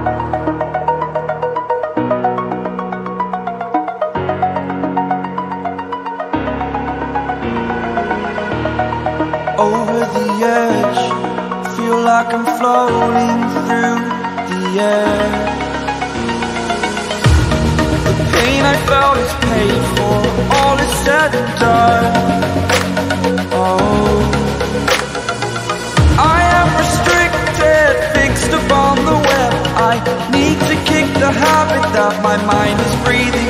Over the edge, feel like I'm floating through the air. The pain I felt is paid for, all is said and done. Oh, I am restricted, fixed upon the web. I need to kick the habit that my mind is breathing